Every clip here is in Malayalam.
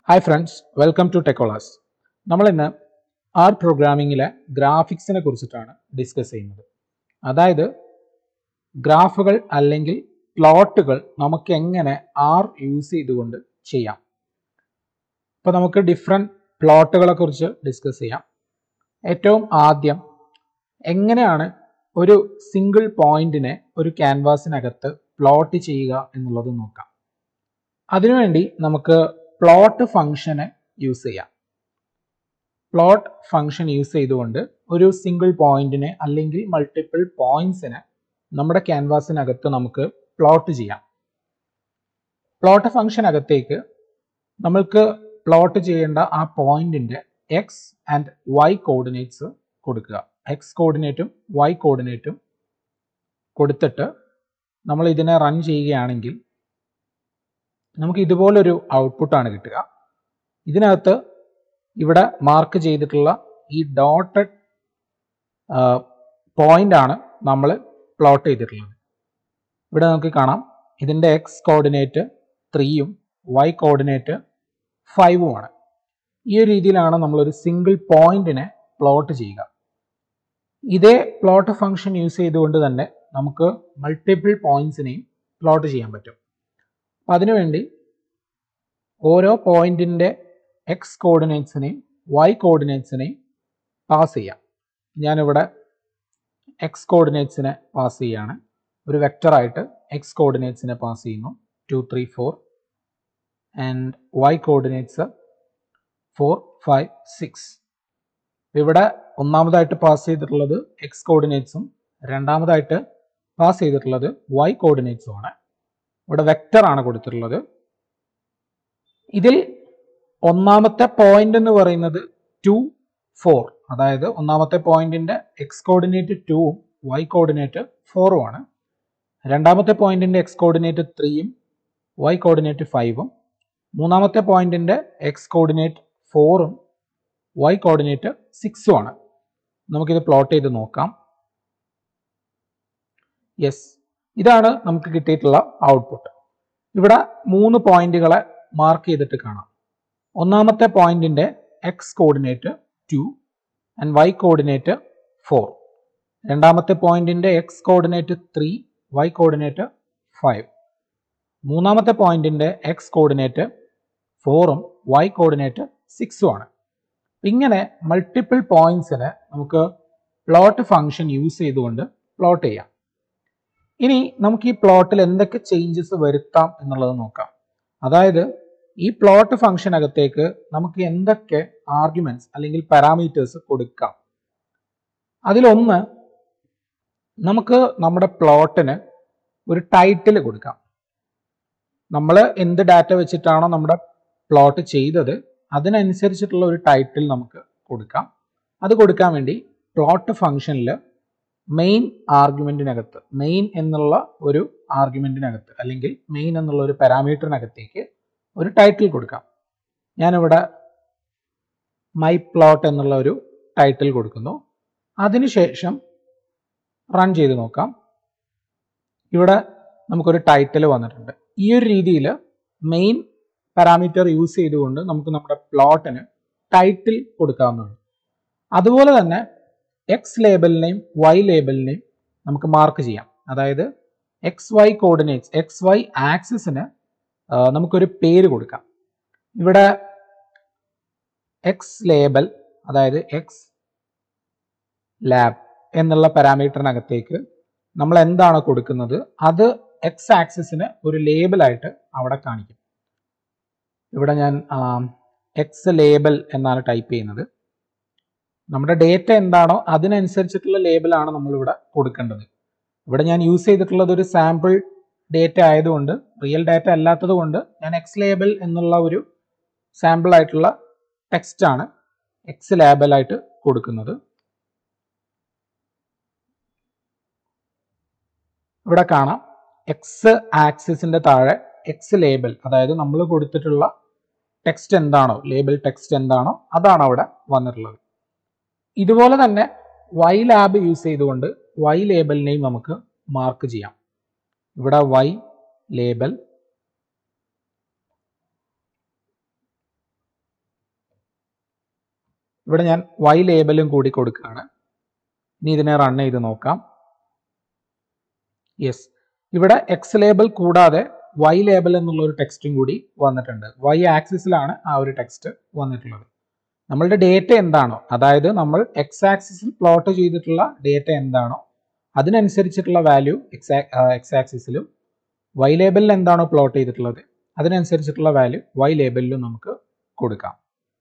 Hi friends, welcome to Techolas. നമ്മളിന്ന് ആർ പ്രോഗ്രാമിങ്ങിലെ ഗ്രാഫിക്സിനെ കുറിച്ചിട്ടാണ് ഡിസ്കസ് ചെയ്യുന്നത്. അതായത് ഗ്രാഫുകൾ അല്ലെങ്കിൽ പ്ലോട്ടുകൾ നമുക്ക് എങ്ങനെ ആർ യൂസ് ചെയ്തുകൊണ്ട് ചെയ്യാം. അപ്പോൾ നമുക്ക് ഡിഫറെൻറ്റ് പ്ലോട്ടുകളെ കുറിച്ച് ഡിസ്കസ് ചെയ്യാം. ഏറ്റവും ആദ്യം എങ്ങനെയാണ് ഒരു സിംഗിൾ പോയിന്റിനെ ഒരു ക്യാൻവാസിനകത്ത് പ്ലോട്ട് ചെയ്യുക എന്നുള്ളത് നോക്കാം. അതിനുവേണ്ടി നമുക്ക് പ്ലോട്ട് ഫംഗ്ഷനെ യൂസ് ചെയ്യാം. പ്ലോട്ട് ഫംഗ്ഷൻ യൂസ് ചെയ്തുകൊണ്ട് ഒരു സിംഗിൾ പോയിന്റിനെ അല്ലെങ്കിൽ മൾട്ടിപ്പിൾ പോയിന്റ്സിനെ നമ്മുടെ ക്യാൻവാസിനകത്ത് നമുക്ക് പ്ലോട്ട് ചെയ്യാം. പ്ലോട്ട് ഫംഗ്ഷനകത്തേക്ക് നമ്മൾക്ക് പ്ലോട്ട് ചെയ്യേണ്ട ആ പോയിന്റിന്റെ എക്സ് ആൻഡ് വൈ കോർഡിനേറ്റ്സ് കൊടുക്കുക. എക്സ് കോർഡിനേറ്റും വൈ കോർഡിനേറ്റും കൊടുത്തിട്ട് നമ്മൾ ഇതിനെ റൺ ചെയ്യുകയാണെങ്കിൽ നമുക്ക് ഇതുപോലൊരു ഔട്ട്പുട്ടാണ് കിട്ടുക. ഇതിനകത്ത് ഇവിടെ മാർക്ക് ചെയ്തിട്ടുള്ള ഈ ഡോട്ടഡ് പോയിന്റ് ആണ് നമ്മൾ പ്ലോട്ട് ചെയ്തിട്ടുള്ളത്. ഇവിടെ നമുക്ക് കാണാം ഇതിൻ്റെ എക്സ് കോർഡിനേറ്റ് 3ഉം വൈ കോർഡിനേറ്റ് 5ഉം ആണ്. ഈ ഒരു രീതിയിലാണ് നമ്മളൊരു സിംഗിൾ പോയിന്റിനെ പ്ലോട്ട് ചെയ്യുക. ഇതേ പ്ലോട്ട് ഫംഗ്ഷൻ യൂസ് ചെയ്തുകൊണ്ട് തന്നെ നമുക്ക് മൾട്ടിപ്പിൾ പോയിന്റ്സിനെയും പ്ലോട്ട് ചെയ്യാൻ പറ്റും. അപ്പം അതിനുവേണ്ടി ഓരോ പോയിന്റിൻ്റെ എക്സ് കോർഡിനേറ്റ്സിനെയും വൈ കോർഡിനേറ്റ്സിനെയും പാസ് ചെയ്യാം. ഞാനിവിടെ എക്സ് കോർഡിനേറ്റ്സിനെ പാസ് ചെയ്യുകയാണ്. ഒരു വെക്ടറായിട്ട് എക്സ് കോർഡിനേറ്റ്സിനെ പാസ് ചെയ്യുന്നു 2, 3, 4 ആൻഡ് വൈ കോർഡിനേറ്റ്സ് 4, 5, 6. ഇവിടെ ഒന്നാമതായിട്ട് പാസ് ചെയ്തിട്ടുള്ളത് എക്സ് കോർഡിനേറ്റ്സും രണ്ടാമതായിട്ട് പാസ് ചെയ്തിട്ടുള്ളത് വൈ കോർഡിനേറ്റ്സും ആണ്. ഇവിടെ വെക്ടറാണ് കൊടുത്തിട്ടുള്ളത്. ഇതിൽ ഒന്നാമത്തെ പോയിന്റ് എന്ന് പറയുന്നത് 2, 4, അതായത് ഒന്നാമത്തെ പോയിന്റിന്റെ എക്സ് കോർഡിനേറ്റ് 2ഉം വൈ കോർഡിനേറ്റ് 4ഉം ആണ്. രണ്ടാമത്തെ പോയിന്റിന്റെ എക്സ് കോർഡിനേറ്റ് 3ഉം വൈ കോർഡിനേറ്റ് 5ഉം മൂന്നാമത്തെ പോയിന്റിന്റെ എക്സ് കോർഡിനേറ്റ് 4ഉം വൈ കോർഡിനേറ്റ് 6ഉം ആണ്. നമുക്കിത് പ്ലോട്ട് ചെയ്ത് നോക്കാം. യെസ്, ഇതാണ് നമുക്ക് കിട്ടിയിട്ടുള്ള ഔട്ട്പുട്ട്. ഇവിടെ 3 പോയിന്റുകളെ മാർക്ക് ചെയ്തിട്ട് കാണാം. ഒന്നാമത്തെ പോയിന്റിന്റെ X coordinate 2 and Y coordinate 4. രണ്ടാമത്തെ പോയിന്റിന്റെ എക്സ് കോർഡിനേറ്റ് 3, വൈ കോർഡിനേറ്റ് 5. മൂന്നാമത്തെ പോയിന്റിന്റെ എക്സ് കോർഡിനേറ്റ് 4ഉം വൈ കോർഡിനേറ്റ് 6ഉം ആണ്. ഇങ്ങനെ മൾട്ടിപ്പിൾ പോയിന്റ്സിനെ നമുക്ക് പ്ലോട്ട് ഫംഗ്ഷൻ യൂസ് ചെയ്തുകൊണ്ട് പ്ലോട്ട് ചെയ്യാം. ഇനി നമുക്ക് ഈ പ്ലോട്ടിൽ എന്തൊക്കെ ചേഞ്ചസ് വരുത്താം എന്നുള്ളത് നോക്കാം. അതായത് ഈ പ്ലോട്ട് ഫംഗ്ഷനകത്തേക്ക് നമുക്ക് എന്തൊക്കെ ആർഗ്യുമെന്റ്സ് അല്ലെങ്കിൽ പാരാമീറ്റേഴ്സ് കൊടുക്കാം. അതിലൊന്ന്, നമുക്ക് നമ്മുടെ പ്ലോട്ടിന് ഒരു ടൈറ്റിൽ കൊടുക്കാം. നമ്മൾ എന്ത് ഡാറ്റ വെച്ചിട്ടാണോ നമ്മുടെ പ്ലോട്ട് ചെയ്തത് അതിനനുസരിച്ചിട്ടുള്ള ഒരു ടൈറ്റിൽ നമുക്ക് കൊടുക്കാം. അത് കൊടുക്കാൻ വേണ്ടി പ്ലോട്ട് ഫംഗ്ഷനിൽ മെയിൻ ആർഗ്യുമെന്റിനകത്ത്, മെയിൻ എന്നുള്ള ഒരു ആർഗ്യുമെന്റിനകത്ത് അല്ലെങ്കിൽ മെയിൻ എന്നുള്ള ഒരു പാരാമീറ്ററിനകത്തേക്ക് ഒരു ടൈറ്റിൽ കൊടുക്കാം. ഞാനിവിടെ മൈ പ്ലോട്ട് എന്നുള്ള ഒരു ടൈറ്റിൽ കൊടുക്കുന്നു. അതിനുശേഷം റൺ ചെയ്ത് നോക്കാം. ഇവിടെ നമുക്കൊരു ടൈറ്റിൽ വന്നിട്ടുണ്ട്. ഈ ഒരു രീതിയിൽ മെയിൻ പാരാമീറ്റർ യൂസ് ചെയ്തുകൊണ്ട് നമുക്ക് നമ്മുടെ പ്ലോട്ടിന് ടൈറ്റിൽ കൊടുക്കാവുന്നതാണ്. അതുപോലെ തന്നെ എക്സ് ലേബലിനെയും വൈ ലേബലിനെയും നമുക്ക് മാർക്ക് ചെയ്യാം. അതായത് X Y coordinates, X Y ആക്സിസിന് നമുക്കൊരു പേര് കൊടുക്കാം. ഇവിടെ എക്സ് ലേബൽ, അതായത് എക്സ് ലാബ് എന്നുള്ള പാരാമീറ്ററിനകത്തേക്ക് നമ്മൾ എന്താണ് കൊടുക്കുന്നത് അത് എക്സ് ആക്സിസിന് ഒരു ലേബലായിട്ട് അവിടെ കാണിക്കും. ഇവിടെ ഞാൻ എക്സ് ലേബൽ എന്നാണ് ടൈപ്പ് ചെയ്യുന്നത്. നമ്മുടെ ഡേറ്റ എന്താണോ അതിനനുസരിച്ചിട്ടുള്ള ലേബലാണ് നമ്മളിവിടെ കൊടുക്കേണ്ടത്. ഇവിടെ ഞാൻ യൂസ് ചെയ്തിട്ടുള്ളത് ഒരു സാമ്പിൾ ഡേറ്റ ആയതുകൊണ്ട്, റിയൽ ഡാറ്റ അല്ലാത്തത് കൊണ്ട് ഞാൻ എക്സ് ലേബൽ എന്നുള്ള ഒരു സാമ്പിൾ ആയിട്ടുള്ള ടെക്സ്റ്റ് ആണ് എക്സ് ലേബലായിട്ട് കൊടുക്കുന്നത്. ഇവിടെ കാണാം എക്സ് ആക്സിസിന്റെ താഴെ എക്സ് ലേബൽ, അതായത് നമ്മൾ കൊടുത്തിട്ടുള്ള ടെക്സ്റ്റ് എന്താണോ, ലേബൽ ടെക്സ്റ്റ് എന്താണോ അതാണ് അവിടെ വന്നിട്ടുള്ളത്. ഇതുപോലെ തന്നെ വൈ ലാബ് യൂസ് ചെയ്തുകൊണ്ട് വൈ ലേബലിനെയും നമുക്ക് മാർക്ക് ചെയ്യാം. ഇവിടെ വൈ ലേബൽ ഇവിടെ ഞാൻ y ലേബലും കൂടി കൊടുക്കുകയാണ്. ഇനി ഇതിനെ റൺ ചെയ്ത് നോക്കാം. യെസ്, ഇവിടെ x ലേബൽ കൂടാതെ y ലേബൽ എന്നുള്ള ഒരു ടെക്സ്റ്റും കൂടി വന്നിട്ടുണ്ട്. y ആക്സിസിലാണ് ആ ഒരു ടെക്സ്റ്റ് വന്നിട്ടുള്ളത്. നമ്മളുടെ ഡേറ്റ എന്താണോ, അതായത് നമ്മൾ x ആക്സിസിൽ പ്ലോട്ട് ചെയ്തിട്ടുള്ള ഡേറ്റ എന്താണോ അതിനനുസരിച്ചിട്ടുള്ള വാല്യൂ x ആക്സിസിലും y ലേബലിൽ എന്താണോ പ്ലോട്ട് ചെയ്തിട്ടുള്ളത് അതിനനുസരിച്ചിട്ടുള്ള വാല്യൂ y ലേബലിലും നമുക്ക് കൊടുക്കാം.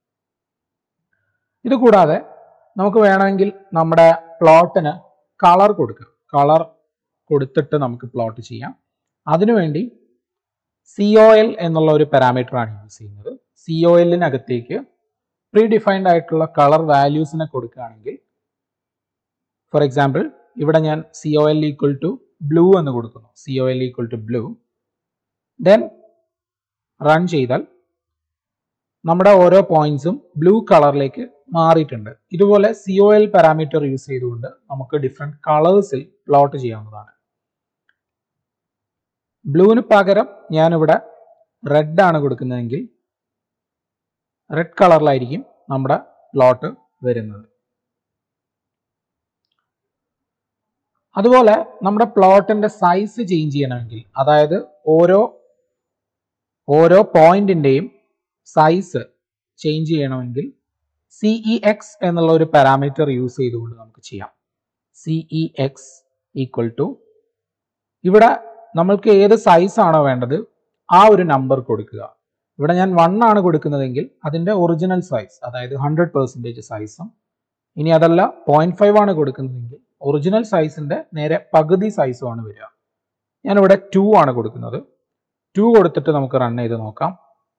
ഇത് കൂടാതെ നമുക്ക് വേണമെങ്കിൽ നമ്മുടെ പ്ലോട്ടിന് കളർ കൊടുക്കാം. കളർ കൊടുത്തിട്ട് നമുക്ക് പ്ലോട്ട് ചെയ്യാം. അതിനുവേണ്ടി COL എന്നുള്ള ഒരു പാരാമീറ്റർ ആണ് യൂസ് ചെയ്യുന്നത്. COLനകത്തേക്ക് പ്രീ ഡിഫൈൻഡ് ആയിട്ടുള്ള കളർ വാല്യൂസിനെ കൊടുക്കുകയാണെങ്കിൽ, ഫോർ എക്സാമ്പിൾ ഇവിടെ ഞാൻ COL ഈക്വൽ ടു ബ്ലൂ എന്ന് കൊടുക്കുന്നു. COL equal to blue. Then run ചെയ്താൽ നമ്മുടെ ഓരോ പോയിന്റ്സും ബ്ലൂ കളറിലേക്ക് മാറിയിട്ടുണ്ട്. ഇതുപോലെ COL പാരാമീറ്റർ യൂസ് ചെയ്തുകൊണ്ട് നമുക്ക് ഡിഫറെന്റ് കളേഴ്സിൽ പ്ലോട്ട് ചെയ്യാവുന്നതാണ്. ബ്ലൂവിന് പകരം ഞാനിവിടെ റെഡ് ആണ് കൊടുക്കുന്നതെങ്കിൽ റെഡ് കളറിലായിരിക്കും നമ്മുടെ പ്ലോട്ട് വരുന്നത്. അതുപോലെ നമ്മുടെ പ്ലോട്ടിന്റെ സൈസ് ചേഞ്ച് ചെയ്യണമെങ്കിൽ, അതായത് ഓരോ പോയിന്റിന്റെയും സൈസ് ചേഞ്ച് ചെയ്യണമെങ്കിൽ CEX എന്നുള്ള ഒരു പാരാമീറ്റർ യൂസ് ചെയ്തുകൊണ്ട് നമുക്ക് ചെയ്യാം. CEX ഈക്വൽ ടു, ഇവിടെ നമ്മൾക്ക് ഏത് സൈസ് ആണോ വേണ്ടത് ആ ഒരു നമ്പർ കൊടുക്കുക. ഇവിടെ ഞാൻ 1 ആണ് കൊടുക്കുന്നതെങ്കിൽ അതിന്റെ ഒറിജിനൽ സൈസ്, അതായത് 100% സൈസും, ഇനി അതല്ല 0.5 ആണ് കൊടുക്കുന്നതെങ്കിൽ ഒറിജിനൽ സൈസിന്റെ നേരെ പകുതി സൈസുമാണ് വരിക. ഞാനിവിടെ 2 ആണ് കൊടുക്കുന്നത്. 2 കൊടുത്തിട്ട് നമുക്ക് റൺ ചെയ്ത് നോക്കാം.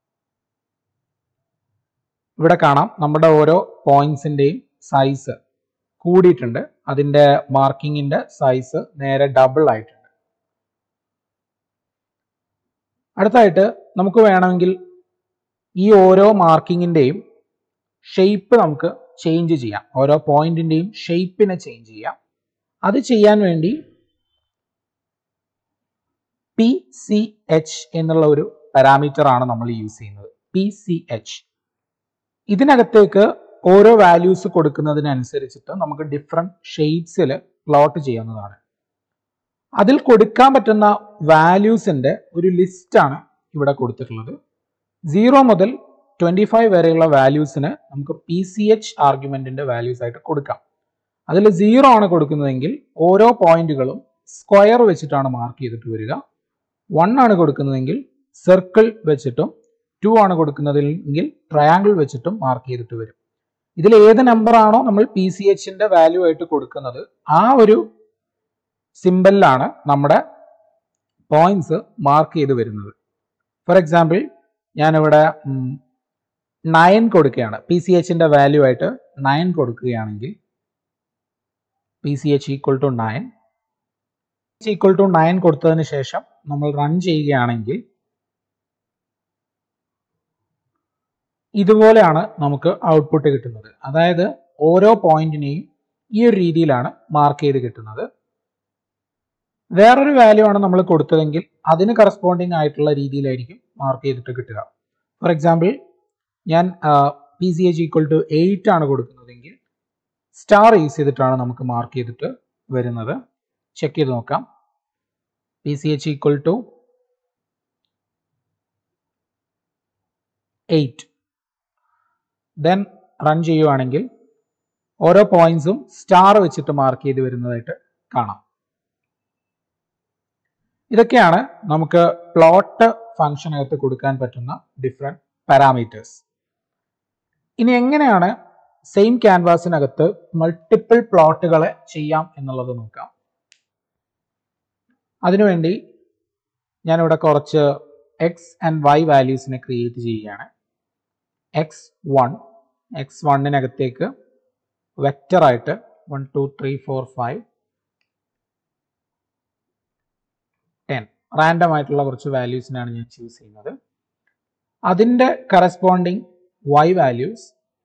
ഇവിടെ കാണാം നമ്മുടെ ഓരോ പോയിന്റ്സിന്റെയും സൈസ് കൂടിയിട്ടുണ്ട്. അതിന്റെ മാർക്കിങ്ങിന്റെ സൈസ് നേരെ ഡബിൾ ആയിട്ടുണ്ട്. അടുത്തായിട്ട് നമുക്ക് വേണമെങ്കിൽ ഈ ഓരോ മാർക്കിങ്ങിന്റെയും ഷേപ്പ് നമുക്ക് ചേഞ്ച് ചെയ്യാം. ഓരോ പോയിന്റിന്റെയും ഷേപ്പിനെ ചേഞ്ച് ചെയ്യാം. അത് ചെയ്യാൻ വേണ്ടി PCH എന്നുള്ള ഒരു പാരാമീറ്റർ ആണ് നമ്മൾ യൂസ് ചെയ്യുന്നത്. PCH. ഇതിനകത്തേക്ക് ഓരോ വാല്യൂസ് കൊടുക്കുന്നതിനനുസരിച്ചിട്ട് നമുക്ക് ഡിഫറെന്റ് ഷേപ്സിൽ പ്ലോട്ട് ചെയ്യാവുന്നതാണ്. അതിൽ കൊടുക്കാൻ പറ്റുന്ന വാല്യൂസിന്റെ ഒരു ലിസ്റ്റ് ആണ് ഇവിടെ കൊടുത്തിട്ടുള്ളത്. 0 മുതൽ 25 വരെയുള്ള വാല്യൂസിന് നമുക്ക് PCH ആർഗ്യുമെന്റിന്റെ വാല്യൂസ് ആയിട്ട് കൊടുക്കാം. അതിൽ 0 ആണ് കൊടുക്കുന്നതെങ്കിൽ ഓരോ പോയിന്റുകളും സ്ക്വയർ വെച്ചിട്ടാണ് മാർക്ക് ചെയ്തിട്ട് വരിക. 1 ആണ് കൊടുക്കുന്നതെങ്കിൽ സർക്കിൾ വെച്ചിട്ടും 2 ആണ് കൊടുക്കുന്നതെങ്കിൽ ട്രയാങ്കിൾ വെച്ചിട്ടും മാർക്ക് ചെയ്തിട്ട് വരും. ഇതിൽ ഏത് നമ്പർ ആണോ നമ്മൾ PCHന്റെ വാല്യൂ ആയിട്ട് കൊടുക്കുന്നത് ആ ഒരു സിമ്പലിലാണ് നമ്മുടെ പോയിന്റ്സ് മാർക്ക് ചെയ്ത് വരുന്നത്. ഫോർ എക്സാമ്പിൾ ഞാനിവിടെ 9 കൊടുക്കുകയാണ്. PCHന്റെ വാല്യൂ ആയിട്ട് 9 കൊടുക്കുകയാണെങ്കിൽ PCH equal to 9 equal to 9 കൊടുത്തതിന് ശേഷം നമ്മൾ റൺ ചെയ്യുകയാണെങ്കിൽ ഇതുപോലെയാണ് നമുക്ക് ഔട്ട്പുട്ട് കിട്ടുന്നത്. അതായത് ഓരോ പോയിന്റിനെയും ഈ ഒരു രീതിയിലാണ് മാർക്ക് ചെയ്ത് കിട്ടുന്നത്. വേറൊരു വാല്യൂ ആണ് നമ്മൾ കൊടുത്തതെങ്കിൽ അതിന് കറസ്പോണ്ടിങ് ആയിട്ടുള്ള രീതിയിലായിരിക്കും മാർക്ക് ചെയ്തിട്ട് കിട്ടുക. ഫോർ എക്സാമ്പിൾ ഞാൻ PCH ഈക്വൽ ടു 8 ആണ് കൊടുക്കുന്നതെങ്കിൽ സ്റ്റാർ യൂസ് ചെയ്തിട്ടാണ് നമുക്ക് മാർക്ക് ചെയ്തിട്ട് വരുന്നത്. ചെക്ക് ചെയ്ത് നോക്കാം. PCH equal to 8. Then run ചെയ്യുവാണെങ്കിൽ ഓരോ പോയിന്റ്സും സ്റ്റാർ വെച്ചിട്ട് മാർക്ക് ചെയ്ത് വരുന്നതായിട്ട് കാണാം. ഇതൊക്കെയാണ് നമുക്ക് പ്ലോട്ട് ഫംഗ്ഷനകത്ത് കൊടുക്കാൻ പറ്റുന്ന ഡിഫറെന്റ് പാരാമീറ്റേഴ്സ്. ഇനി എങ്ങനെയാണ് സെയിം ക്യാൻവാസിനകത്ത് മൾട്ടിപ്പിൾ പ്ലോട്ടുകളെ ചെയ്യാം എന്നുള്ളത് നോക്കാം. അതിനുവേണ്ടി ഞാനിവിടെ കുറച്ച് എക്സ് ആൻഡ് വൈ വാല്യൂസിനെ ക്രിയേറ്റ് ചെയ്യുകയാണ്. x1നകത്തേക്ക് വെക്റ്റർ ആയിട്ട് 1 2 3 4 5 10 റാൻഡം ആയിട്ടുള്ള കുറച്ച് വാല്യൂസിനാണ് ഞാൻ ചൂസ് ചെയ്യുന്നത്. അതിന്റെ കറസ്പോണ്ടിങ് y വാല്യൂസ്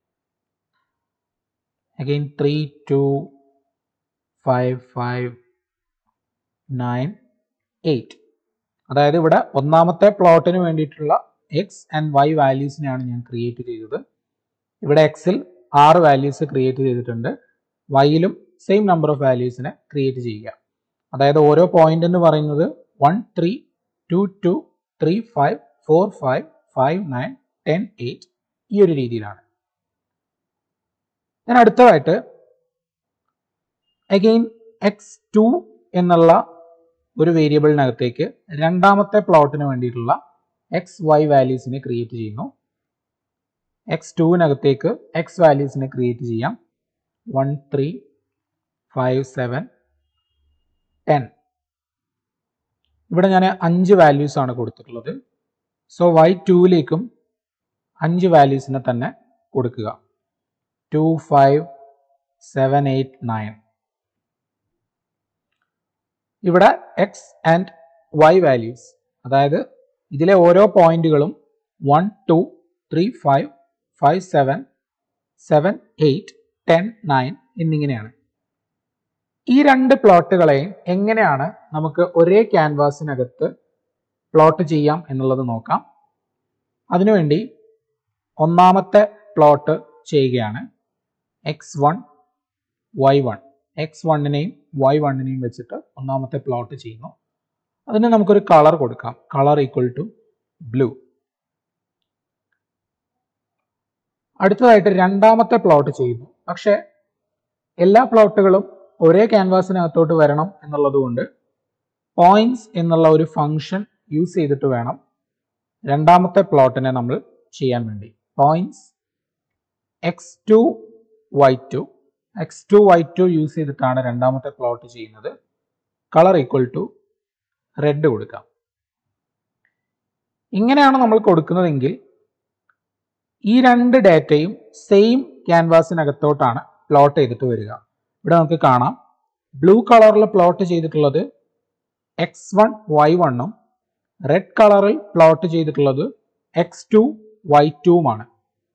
അഗെയിൻ 3 2 5 5 9 8. അതായത് ഇവിടെ ഒന്നാമത്തെ പ്ലോട്ടിന് വേണ്ടിയിട്ടുള്ള x ആൻഡ് y വാല്യൂസിനെയാണ് ഞാൻ ക്രിയേറ്റ് ചെയ്തത്. ഇവിടെ എക്സിൽ 6 വാല്യൂസ് ക്രിയേറ്റ് ചെയ്തിട്ടുണ്ട്. വൈയിലും സെയിം നമ്പർ ഓഫ് വാല്യൂസിനെ ക്രിയേറ്റ് ചെയ്യുക. അതായത് ഓരോ പോയിന്റ് എന്ന് പറയുന്നത് 1 3 2 2 3 5 4 5 5 9 10 8 ഈ ഒരു രീതിയിലാണ്. ഞാൻ അടുത്തതായിട്ട് അഗെയിൻ x2 എന്നുള്ള ഒരു വേരിയബിളിനകത്തേക്ക് രണ്ടാമത്തെ പ്ലോട്ടിന് വേണ്ടിയിട്ടുള്ള എക്സ് വൈ വാല്യൂസിനെ ക്രിയേറ്റ് ചെയ്യുന്നു. x2നകത്തേക്ക് എക്സ് വാല്യൂസിനെ ക്രിയേറ്റ് ചെയ്യാം. 1 3 5 7 10. ഇവിടെ ഞാൻ 5 വാല്യൂസ് ആണ് കൊടുത്തിട്ടുള്ളത്. സോ y2ലേക്കും 5 വാല്യൂസിനെ തന്നെ കൊടുക്കുക. 2 5 7 8 9. ഇവിടെ എക്സ് ആൻഡ് വൈ വാല്യൂസ്, അതായത് ഇതിലെ ഓരോ പോയിന്റുകളും 1 2 3 5 5 7 7 8 10 9 എന്നിങ്ങനെയാണ്. ഈ രണ്ട് പ്ലോട്ടുകളെ എങ്ങനെയാണ് നമുക്ക് ഒരേ ക്യാൻവാസിനകത്ത് പ്ലോട്ട് ചെയ്യാം എന്നുള്ളത് നോക്കാം. അതിനുവേണ്ടി ഒന്നാമത്തെ പ്ലോട്ട് ചെയ്യുകയാണ്. x1 y1, x1നെയും y1നെയും വെച്ചിട്ട് ഒന്നാമത്തെ പ്ലോട്ട് ചെയ്യുന്നു. അതിന് നമുക്കൊരു കളർ കൊടുക്കാം. Colour equal to blue. അടുത്തതായിട്ട് രണ്ടാമത്തെ പ്ലോട്ട് ചെയ്യുന്നു. പക്ഷെ എല്ലാ പ്ലോട്ടുകളും ഒരേ ക്യാൻവാസിനകത്തോട്ട് വരണം എന്നുള്ളത് കൊണ്ട് പോയിന്റ്സ് എന്നുള്ള ഒരു ഫംഗ്ഷൻ യൂസ് ചെയ്തിട്ട് വേണം രണ്ടാമത്തെ പ്ലോട്ടിനെ നമ്മൾ ചെയ്യാൻ വേണ്ടി. Points x2 y2, x2 y2 use ചെയ്തിട്ടാണ് രണ്ടാമത്തെ പ്ലോട്ട് ചെയ്യുന്നത്. കളർ ഈക്വൽ ടു റെഡ് കൊടുക്കാം. ഇങ്ങനെയാണ് നമ്മൾ കൊടുക്കുന്നതെങ്കിൽ ഈ രണ്ട് ഡാറ്റയും സെയിം ക്യാൻവാസിനകത്തോട്ടാണ് പ്ലോട്ട് ചെയ്തിട്ട് വരിക. ഇവിടെ നമുക്ക് കാണാം ബ്ലൂ കളറിൽ പ്ലോട്ട് ചെയ്തിട്ടുള്ളത് x1 y1ഉം റെഡ് കളറിൽ പ്ലോട്ട് ചെയ്തിട്ടുള്ളത് x2 y2മാണ്.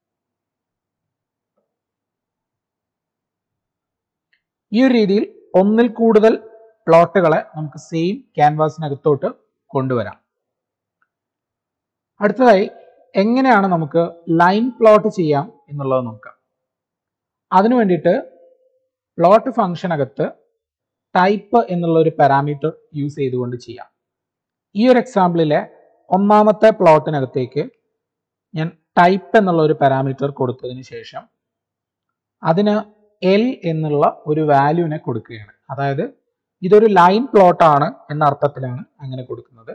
ഈ ഒരു രീതിയിൽ ഒന്നിൽ കൂടുതൽ പ്ലോട്ടുകളെ നമുക്ക് സെയിം ക്യാൻവാസിനകത്തോട്ട് കൊണ്ടുവരാം. അടുത്തതായി എങ്ങനെയാണ് നമുക്ക് ലൈൻ പ്ലോട്ട് ചെയ്യാം എന്നുള്ളത് നോക്കാം. അതിനു വേണ്ടിയിട്ട് പ്ലോട്ട് ഫംഗ്ഷനകത്ത് ടൈപ്പ് എന്നുള്ള ഒരു പാരാമീറ്റർ യൂസ് ചെയ്തുകൊണ്ട് ചെയ്യാം. ഈ ഒരു എക്സാമ്പിളിലെ ഒന്നാമത്തെ പ്ലോട്ടിനകത്തേക്ക് ഞാൻ ടൈപ്പ് എന്നുള്ള ഒരു പാരാമീറ്റർ കൊടുത്തതിന് ശേഷം അതിന് എൽ എന്നുള്ള ഒരു വാല്യൂവിനെ കൊടുക്കുകയാണ്. അതായത് ഇതൊരു ലൈൻ പ്ലോട്ടാണ് എന്ന അർത്ഥത്തിലാണ് അങ്ങനെ കൊടുക്കുന്നത്.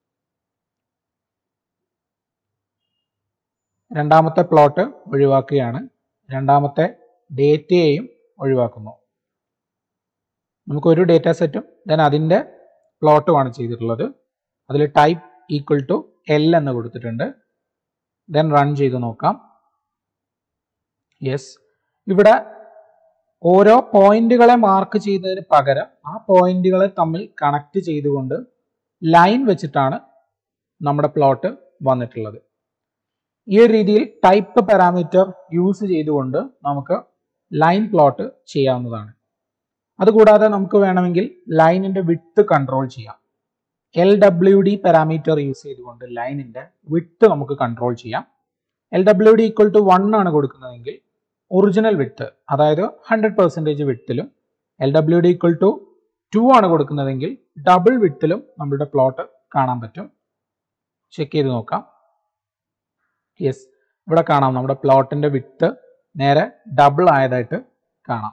രണ്ടാമത്തെ പ്ലോട്ട് ഒഴിവാക്കുകയാണ്. രണ്ടാമത്തെ ഡേറ്റയെയും ഒഴിവാക്കുന്നു. നമുക്ക് ഒരു ഡേറ്റ സെറ്റും ദെൻ അതിൻ്റെ പ്ലോട്ടുമാണ് ചെയ്തിട്ടുള്ളത്. അതിൽ ടൈപ്പ് ഈക്വൽ ടു എൽ എന്ന് കൊടുത്തിട്ടുണ്ട്. ദെൻ റൺ ചെയ്ത് നോക്കാം. യെസ്, ഇവിടെ ഓരോ പോയിന്റുകളെ മാർക്ക് ചെയ്യുന്നതിന് പകരം ആ പോയിന്റുകളെ തമ്മിൽ കണക്ട് ചെയ്തുകൊണ്ട് ലൈൻ വെച്ചിട്ടാണ് നമ്മുടെ പ്ലോട്ട് വന്നിട്ടുള്ളത്. ഈ ഒരു രീതിയിൽ ടൈപ്പ് പാരാമീറ്റർ യൂസ് ചെയ്തുകൊണ്ട് നമുക്ക് ലൈൻ പ്ലോട്ട് ചെയ്യാവുന്നതാണ്. അതുകൂടാതെ നമുക്ക് വേണമെങ്കിൽ ലൈനിന്റെ വിഡ്ത്ത് കൺട്രോൾ ചെയ്യാം. LWD പാരാമീറ്റർ യൂസ് ചെയ്തുകൊണ്ട് ലൈനിന്റെ വിഡ്ത്ത് നമുക്ക് കൺട്രോൾ ചെയ്യാം. LWD ഈക്വൽ ടു 1 ആണ് കൊടുക്കുന്നതെങ്കിൽ ഒറിജിനൽ വിഡ്ത്ത്, അതായത് 100% വിഡ്ത്തിലും, LWD ഈക്വൽ ടു 2 ആണ് കൊടുക്കുന്നതെങ്കിൽ ഡബിൾ വിഡ്ത്തിലും നമ്മളുടെ പ്ലോട്ട് കാണാൻ പറ്റും. ചെക്ക് ചെയ്ത് നോക്കാം. യെസ്, ഇവിടെ കാണാം നമ്മുടെ പ്ലോട്ടിന്റെ വിഡ്ത്ത് നേരെ ഡബിൾ ആയതായിട്ട് കാണാം.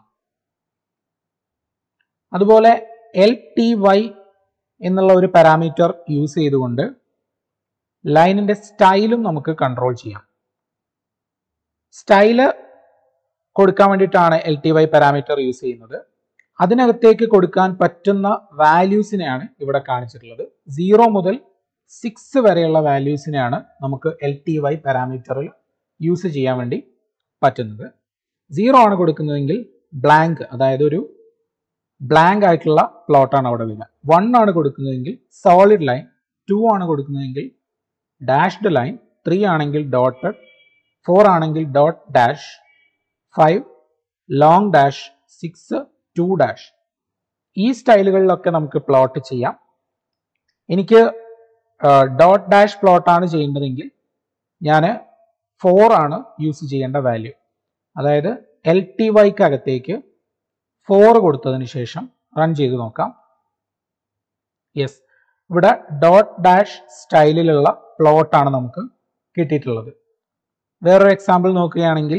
അതുപോലെ LTY എന്നുള്ള ഒരു പാരാമീറ്റർ യൂസ് ചെയ്തുകൊണ്ട് ലൈനിന്റെ സ്റ്റൈലും നമുക്ക് കൺട്രോൾ ചെയ്യാം. സ്റ്റൈല് കൊടുക്കാൻ വേണ്ടിയിട്ടാണ് LTY പാരാമീറ്റർ യൂസ് ചെയ്യുന്നത്. അതിനകത്തേക്ക് കൊടുക്കാൻ പറ്റുന്ന വാല്യൂസിനെയാണ് ഇവിടെ കാണിച്ചിട്ടുള്ളത്. 0 മുതൽ 6 വരെയുള്ള വാല്യൂസിനെയാണ് നമുക്ക് LTY പാരാമീറ്ററിൽ യൂസ് ചെയ്യാൻ വേണ്ടി പറ്റുന്നത്. 0 ആണ് കൊടുക്കുന്നതെങ്കിൽ ബ്ലാങ്ക്, അതായത് ഒരു ബ്ലാങ്ക് ആയിട്ടുള്ള പ്ലോട്ടാണ് അവിടെ വരിക. 1 ആണ് കൊടുക്കുന്നതെങ്കിൽ സോളിഡ് ലൈൻ, 2 ആണ് കൊടുക്കുന്നതെങ്കിൽ ഡാഷ്ഡ് ലൈൻ, 3 ആണെങ്കിൽ ഡോട്ടഡ്, 4 ആണെങ്കിൽ dot dash, 5 long dash, 6 2 dash. ഈ സ്റ്റൈലുകളിലൊക്കെ നമുക്ക് പ്ലോട്ട് ചെയ്യാം. എനിക്ക് ഡോട്ട് ഡാഷ് പ്ലോട്ടാണ് ചെയ്യേണ്ടതെങ്കിൽ ഞാൻ 4 ആണ് യൂസ് ചെയ്യേണ്ട വാല്യൂ. അതായത് LTYക്ക് അകത്തേക്ക് 4 കൊടുത്തതിന് ശേഷം റൺ ചെയ്ത് നോക്കാം. യെസ്, ഇവിടെ ഡോട്ട് ഡാഷ് സ്റ്റൈലിലുള്ള പ്ലോട്ടാണ് നമുക്ക് കിട്ടിയിട്ടുള്ളത്. വേറൊരു എക്സാമ്പിൾ നോക്കുകയാണെങ്കിൽ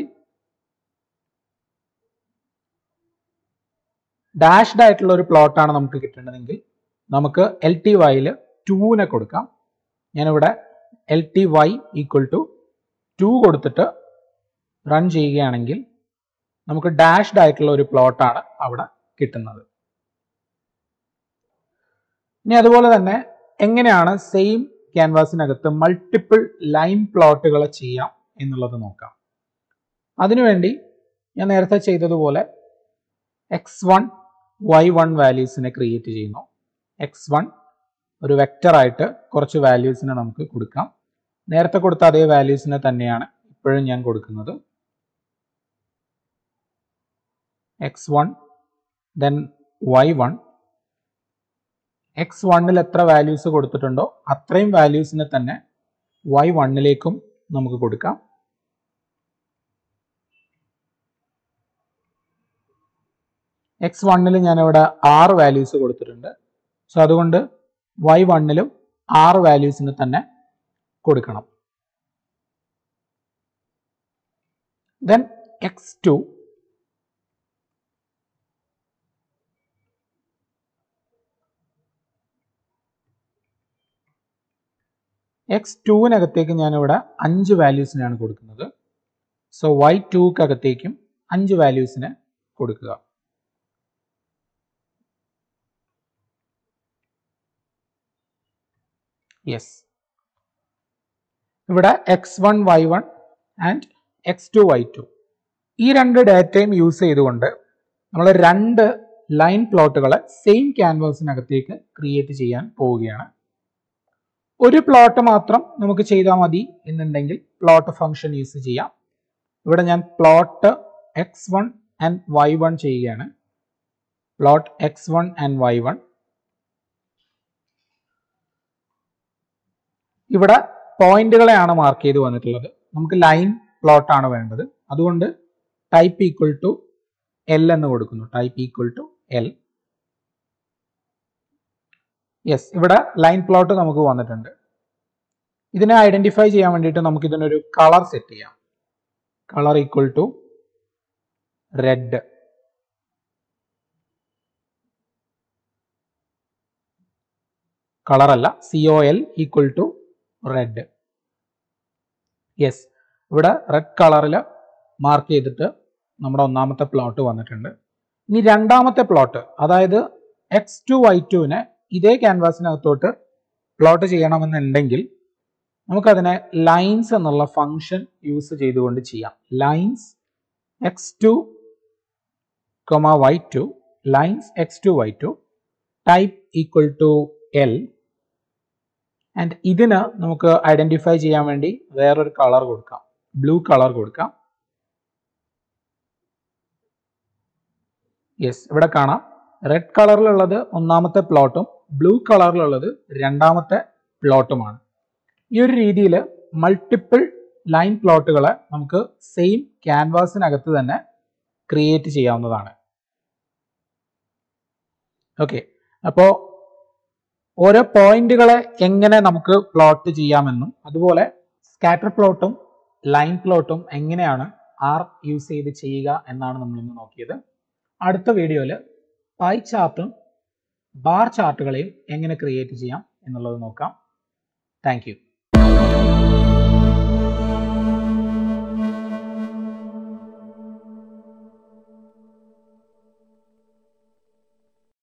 ഡാഷ്ഡ് ആയിട്ടുള്ള ഒരു പ്ലോട്ടാണ് നമുക്ക് കിട്ടേണ്ടതെങ്കിൽ നമുക്ക് LTYയിൽ 2നെ കൊടുക്കാം. ഞാനിവിടെ LTY ഈക്വൽ ടു 2 കൊടുത്തിട്ട് റൺ ചെയ്യുകയാണെങ്കിൽ നമുക്ക് ഡാഷ്ഡ് ആയിട്ടുള്ള ഒരു പ്ലോട്ടാണ് അവിടെ കിട്ടുന്നത്. ഇനി അതുപോലെ തന്നെ എങ്ങനെയാണ് സെയിം ക്യാൻവാസിനകത്ത് മൾട്ടിപ്പിൾ ലൈൻ പ്ലോട്ടുകൾ ചെയ്യാം എന്നുള്ളത് നോക്കാം. അതിനുവേണ്ടി ഞാൻ നേരത്തെ ചെയ്തതുപോലെ x1 y1 വാല്യൂസിനെ ക്രിയേറ്റ് ചെയ്യുന്നു. x1 ഒരു വെക്റ്റർ ആയിട്ട് കുറച്ച് വാല്യൂസിനെ നമുക്ക് കൊടുക്കാം. നേരത്തെ കൊടുത്ത അതേ വാല്യൂസിനെ തന്നെയാണ് ഇപ്പോഴും ഞാൻ കൊടുക്കുന്നത്. x1 then y1. x1ൽ എത്ര വാല്യൂസ് കൊടുത്തിട്ടുണ്ടോ അത്രയും വാല്യൂസിനെ തന്നെ y1ലേക്കും നമുക്ക് കൊടുക്കാം. x1ൽ ഞാനിവിടെ 6 വാല്യൂസ് കൊടുത്തിട്ടുണ്ട്. സോ അതുകൊണ്ട് y1ലും 6 വാല്യൂസിന് തന്നെ കൊടുക്കണം. ദെൻ x2 x2നകത്തേക്ക് ഞാനിവിടെ 5 വാല്യൂസിനാണ് കൊടുക്കുന്നത്. സോ y2കകത്തേക്കും 5 വാല്യൂസിന് കൊടുക്കുക. യെസ്, ഇവിടെ x1 y1 and x2 y2 ഈ രണ്ട് ഡാറ്റയും യൂസ് ചെയ്തുകൊണ്ട് നമ്മൾ രണ്ട് ലൈൻ പ്ലോട്ടുകളെ സെയിം ക്യാൻവാസിനകത്തേക്ക് ക്രിയേറ്റ് ചെയ്യാൻ പോവുകയാണ്. ഒരു പ്ലോട്ട് മാത്രം നമുക്ക് ചെയ്താൽ മതി എന്നുണ്ടെങ്കിൽ പ്ലോട്ട് ഫംഗ്ഷൻ യൂസ് ചെയ്യാം. ഇവിടെ ഞാൻ പ്ലോട്ട് x1 ആൻഡ് y1 ചെയ്യുകയാണ്. Plot x1 and y1. ഇവിടെ പോയിന്റുകളെയാണ് മാർക്ക് ചെയ്ത് വന്നിട്ടുള്ളത്. നമുക്ക് ലൈൻ പ്ലോട്ട് ആണ് വേണ്ടത്. അതുകൊണ്ട് ടൈപ്പ് ഈക്വൽ ടു L എന്ന് കൊടുക്കുന്നു. Type equal to L. Yes, ഇവിടെ ലൈൻ പ്ലോട്ട് നമുക്ക് വന്നിട്ടുണ്ട്. ഇതിനെ ഐഡന്റിഫൈ ചെയ്യാൻ വേണ്ടിയിട്ട് നമുക്ക് ഇതിനൊരു കളർ സെറ്റ് ചെയ്യാം. Colour equal to red. Colour അല്ല, COL equal to red. Yes, ഇവിടെ റെഡ് കളറിൽ മാർക്ക് ചെയ്തിട്ട് നമ്മുടെ ഒന്നാമത്തെ പ്ലോട്ട് വന്നിട്ടുണ്ട്. ഇനി രണ്ടാമത്തെ പ്ലോട്ട്, അതായത് x2 y2നെ ഇതേ ക്യാൻവാസിനകത്തോട്ട് പ്ലോട്ട് ചെയ്യണമെന്നുണ്ടെങ്കിൽ നമുക്കതിനെ ലൈൻസ് എന്നുള്ള ഫംഗ്ഷൻ യൂസ് ചെയ്തുകൊണ്ട് ചെയ്യാം. Lines x2, y2, lines x2 y2, type equal to L. And ഇതിന് നമുക്ക് ഐഡന്റിഫൈ ചെയ്യാൻ വേണ്ടി വേറൊരു കളർ കൊടുക്കാം. ബ്ലൂ കളർ കൊടുക്കാം. യെസ്, ഇവിടെ കാണാം റെഡ് കളറിലുള്ളത് ഒന്നാമത്തെ പ്ലോട്ടും ബ്ലൂ കളറിലുള്ളത് രണ്ടാമത്തെ പ്ലോട്ടുമാണ്. ഈ ഒരു രീതിയിൽ മൾട്ടിപ്പിൾ ലൈൻ പ്ലോട്ടുകളെ നമുക്ക് സെയിം ക്യാൻവാസിനകത്ത് തന്നെ ക്രിയേറ്റ് ചെയ്യാവുന്നതാണ്. ഓക്കെ, അപ്പോൾ ഓരോ പോയിന്റുകളെ എങ്ങനെ നമുക്ക് പ്ലോട്ട് ചെയ്യാമെന്നും അതുപോലെ സ്കാറ്റർ പ്ലോട്ടും ലൈൻ പ്ലോട്ടും എങ്ങനെയാണ് R യൂസ് ചെയ്ത് ചെയ്യുക എന്നാണ് നമ്മൾ ഇന്ന് നോക്കിയത്. അടുത്ത വീഡിയോയിൽ പൈ ചാർട്ടും ബാർ ചാർട്ടുകളെയും എങ്ങനെ ക്രിയേറ്റ് ചെയ്യാം എന്നുള്ളത് നോക്കാം. Thank U.